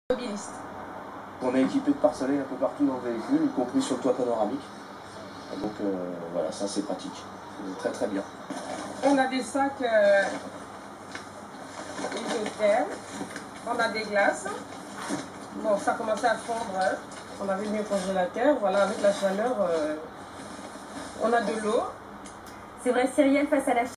Mobiliste. On est équipé de pare-soleil un peu partout dans le véhicule, y compris sur le toit panoramique. Et donc voilà, ça c'est pratique. Très très bien. On a des sacs isothermes, on a des glaces. Bon, ça commençait à fondre. Hein. On avait mis au congélateur. Voilà, avec la chaleur, on a de l'eau. C'est vrai, Cyrielle, face à la